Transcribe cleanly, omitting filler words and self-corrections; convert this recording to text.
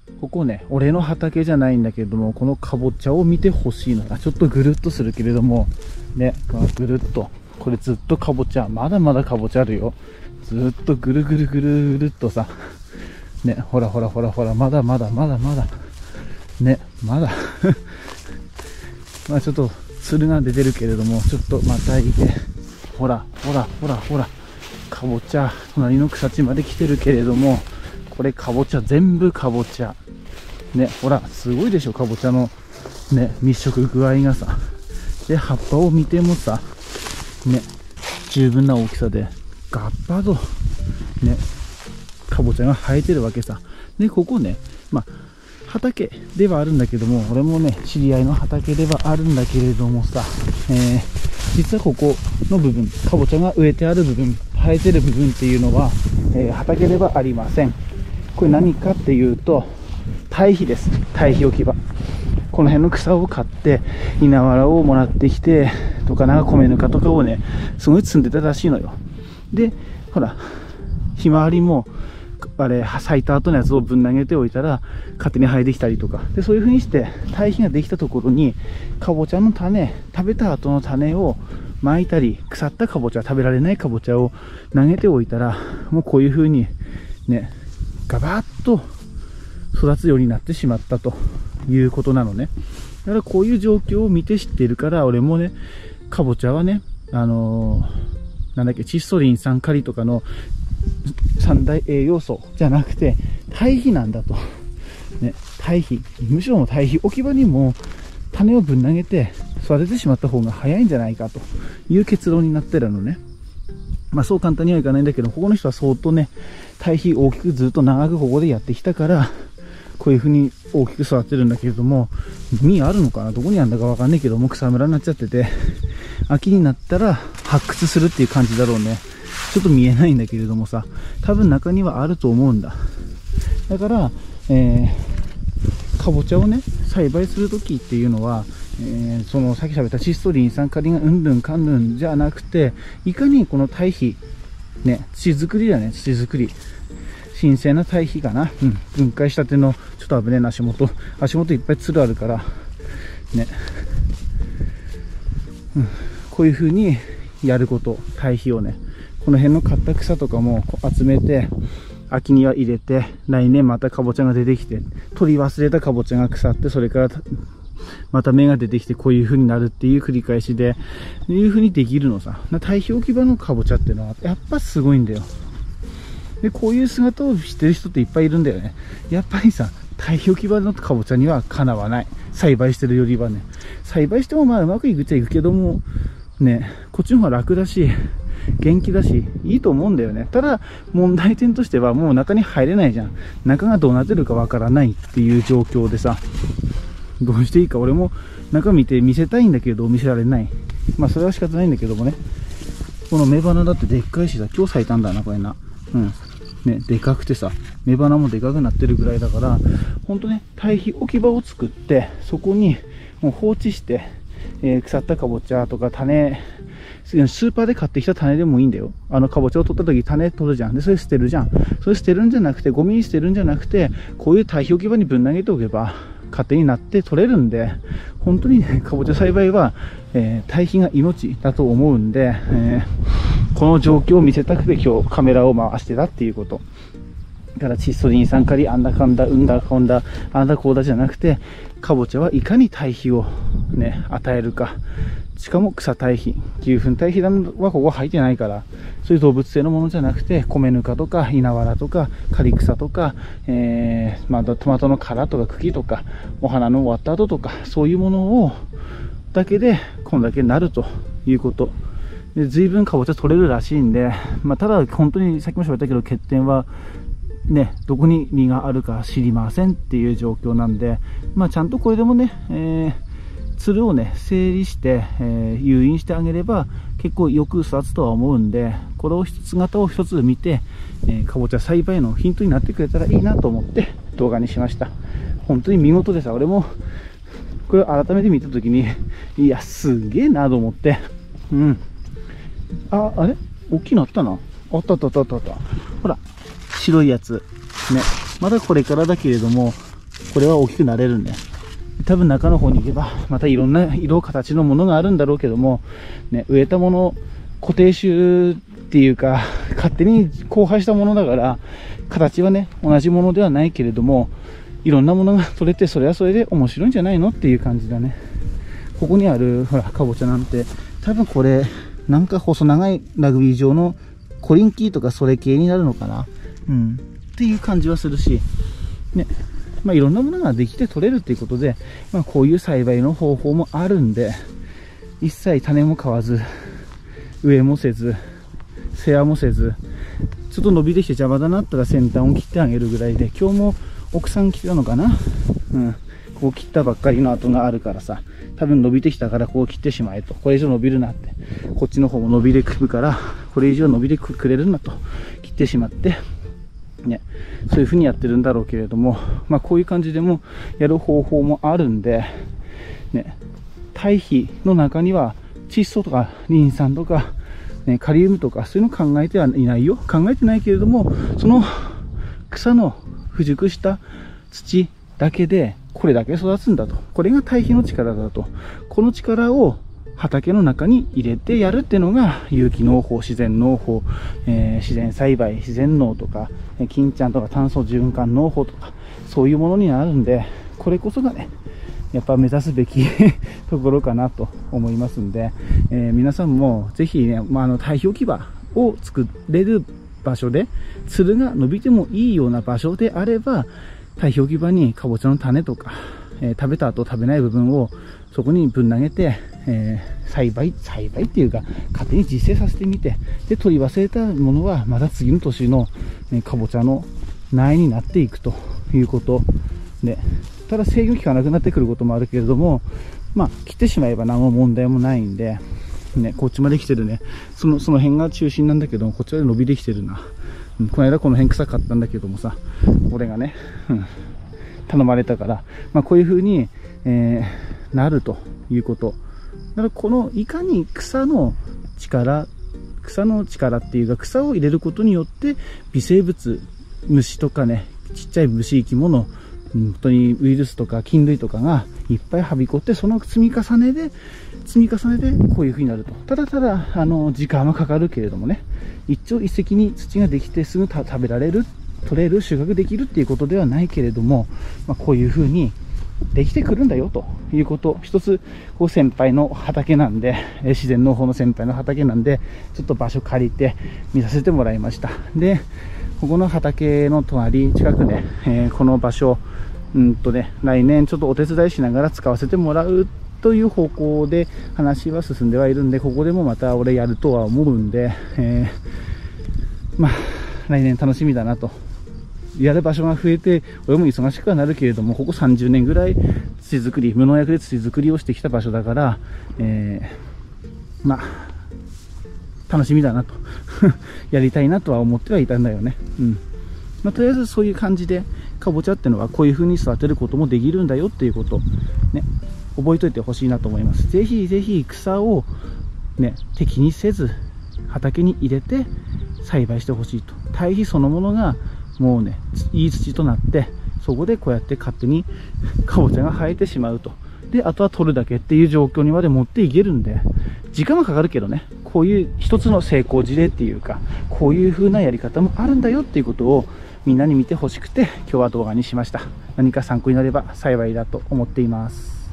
ここね、俺の畑じゃないんだけれども、このかぼちゃを見てほしいのが、ちょっとぐるっとするけれども、ね、ぐるっと、これずっとかぼちゃ、まだまだかぼちゃあるよ。ずっとぐるぐるぐるぐるっとさ、ね、ほらほらほらほら、まだまだまだまだ、ね、まだ、まあちょっと、つるが出てるけれども、ちょっとまたいて、ほらほらほらほら、かぼちゃ、隣の草地まで来てるけれども、これかぼちゃ、全部かぼちゃ。ね、ほら、すごいでしょ、かぼちゃの、ね、密植具合がさ。で、葉っぱを見てもさ、ね、十分な大きさで、ガッパド、ね、かぼちゃが生えてるわけさ。で、ここね、まあ、畑ではあるんだけども、俺もね、知り合いの畑ではあるんだけれどもさ、実はここの部分、かぼちゃが植えてある部分、生えてる部分っていうのは、畑ではありません。これ何かっていうと、堆肥です。堆肥置き場。この辺の草を買って、稲わらをもらってきて、とか、なんか米ぬかとかをね、すごい積んでたらしいのよ。で、ほら、ひまわりも、あれ、咲いた後のやつをぶん投げておいたら、勝手に生えてきたりとか。で、そういう風にして、堆肥ができたところに、かぼちゃの種、食べた後の種を巻いたり、腐ったかぼちゃ、食べられないかぼちゃを投げておいたら、もうこういう風に、ね、ガバッと育つようになってしまったということなのね。だからこういう状況を見て知っているから、俺もね、かぼちゃはね、なんだっけ、窒素リン酸カリとかの三大栄養素じゃなくて、堆肥なんだと。ね、堆肥。むしろも堆肥置き場にも種をぶん投げて育ててしまった方が早いんじゃないかという結論になってるのね。まあそう簡単にはいかないんだけど、ここの人は相当ね、堆肥大きくずっと長くここでやってきたから、こういう風に大きく育ってるんだけれども、実あるのかな、どこにあるんだかわかんないけども、草むらになっちゃってて、秋になったら発掘するっていう感じだろうね。ちょっと見えないんだけれどもさ、多分中にはあると思うんだ。だから、かぼちゃをね、栽培するときっていうのは、そのさっき喋った窒素リン酸カリがうんぬんかんぬんじゃなくて、いかにこの堆肥、ね、土作りだね、土作り。新鮮な堆肥かな。うん。分解したての、ちょっと危ねえな、足元いっぱいつるあるから、ね。うん。こういう風にやること、堆肥をね。この辺の刈った草とかも集めて、秋には入れて、来年またかぼちゃが出てきて、取り忘れたかぼちゃが腐って、それからまた芽が出てきて、こういう風になるっていう繰り返しで、いう風にできるのさ。堆肥置き場のかぼちゃっていうのは、やっぱすごいんだよ。で、こういう姿をしてる人っていっぱいいるんだよね。やっぱりさ、堆肥置き場のかぼちゃにはかなわない。栽培してるよりはね。栽培してもまあうまくいくっちゃいくけども、ね、こっちの方が楽だし、元気だし、いいと思うんだよね。ただ、問題点としてはもう中に入れないじゃん。中がどうなってるかわからないっていう状況でさ、どうしていいか俺も中見て見せたいんだけど見せられない。まあそれは仕方ないんだけどもね。この雌花だってでっかいしさ、今日咲いたんだな、これな。うん。ね、でかくてさ、雌花もでかくなってるぐらいだから、ほんとね、堆肥置き場を作って、そこにもう放置して、腐ったかぼちゃとか種、スーパーで買ってきた種でもいいんだよ。かぼちゃを取った時種取るじゃん。で、それ捨てるじゃん。それ捨てるんじゃなくて、ゴミに捨てるんじゃなくて、こういう堆肥置き場にぶん投げておけば、勝手になって取れるんで、本当にね、かぼちゃ栽培は、堆肥が命だと思うんで、この状況を見せたくて今日カメラを回してたっていうこと。だから窒素リン酸カリ、あんだかんだ、うんだかんだ、あんだこうだじゃなくて、かぼちゃはいかに堆肥をね、与えるか。しかも草堆肥。牛糞堆肥はここ入ってないから、そういう動物性のものじゃなくて、米ぬかとか、稲わらとか、刈草とか、まあ、トマトの殻とか茎とか、お花の終わった後とか、そういうものを、だけで、こんだけなるということ。で、随分かぼちゃ取れるらしいんで、まあ、ただ本当にさっきも喋ったけど、欠点は、ね、どこに実があるか知りませんっていう状況なんで、まあ、ちゃんとこれでもね、つるをね、整理して、誘引してあげれば、結構よく育つとは思うんで、これを姿を一つ見て、かぼちゃ栽培のヒントになってくれたらいいなと思って動画にしました。本当に見事でさ、俺も、これを改めて見たときに、いや、すげえなと思って、うん。あれ大きいのあったな。あったあったあったあった。ほら、白いやつ。ね。まだこれからだけれども、 これは大きくなれるんで、多分中の方に行けばまたいろんな色形のものがあるんだろうけども、ね、植えたもの固定種っていうか勝手に交配したものだから、形はね同じものではないけれども、いろんなものが取れて、それはそれで面白いんじゃないのっていう感じだね。ここにあるほらかぼちゃなんて、多分これなんか細長いラグビー場のコリンキーとかそれ系になるのかな、っていう感じはするしね。いろんなものができて取れるっていうことで、こういう栽培の方法もあるんで、一切種も買わず、植えもせず、世話もせず、ちょっと伸びてきて邪魔だなったら先端を切ってあげるぐらいで、今日も奥さん来てたのかな、こう切ったばっかりの跡があるからさ、多分伸びてきたからこう切ってしまえと、これ以上伸びるなって、こっちの方も伸びてくるから、これ以上伸びてくれるなと切ってしまって、ね、そういう風にやってるんだろうけれども、こういう感じでもやる方法もあるんで、ね、堆肥の中には窒素とかリン酸とか、ね、カリウムとかそういうの考えてはいないよ。考えてないけれども、その草の不熟した土だけでこれだけ育つんだと。これが堆肥の力だと。この力を畑の中に入れてやるっていうのが有機農法、自然農法、自然栽培、自然農とか、金ちゃんとか炭素循環農法とか、そういうものになるんで、これこそがね、やっぱ目指すべきところかなと思いますんで、皆さんもぜひね、堆肥置き場を作れる場所で、つるが伸びてもいいような場所であれば、堆肥置き場にかぼちゃの種とか、食べた後食べない部分をそこにぶん投げて、栽培っていうか勝手に実践させてみて、で取り忘れたものはまた次の年の、かぼちゃの苗になっていくということで、ただ制御効かなくなってくることもあるけれども、切ってしまえば何も問題もないんで、こっちまで来てるね、その辺が中心なんだけども、こっちまで伸びてきてるな。この間この辺臭かったんだけどもさ、俺がね、頼まれたから、こういう風に、なるということ。だからこのいかに草の力っていうか、草を入れることによって微生物、虫とかね、ちっちゃい虫生き物、本当にウイルスとか菌類とかがいっぱいはびこって、その積み重ねでこういう風になると。ただ時間はかかるけれどもね、一朝一夕に土ができてすぐ食べられる、取れる、収穫できるっていうことではないけれども、こういう風にできてくるんだよということ。一つこう先輩の畑なんで、自然農法の先輩の畑なんで、ちょっと場所借りて見させてもらいました。でここの畑の隣近くで、この場所来年ちょっとお手伝いしながら使わせてもらうという方向で話は進んではいるんで、ここでもまた俺やるとは思うんで、来年楽しみだなと。やる場所が増えて、俺も忙しくはなるけれども、ここ30年ぐらい土作り、無農薬で土作りをしてきた場所だから、楽しみだなとやりたいなとは思ってはいたんだよね。とりあえずそういう感じで、かぼちゃってのはこういう風に育てることもできるんだよっていうことね、覚えておいてほしいなと思います。ぜひぜひ草をね、敵にせず畑に入れて栽培してほしいと。堆肥そのものがもうね、いい土となって、そこでこうやって勝手にかぼちゃが生えてしまうと。であとは取るだけっていう状況にまで持っていけるんで、時間はかかるけどね、こういう一つの成功事例っていうか、こういう風なやり方もあるんだよっていうことをみんなに見てほしくて、今日は動画にしました。何か参考になれば幸いだと思っています。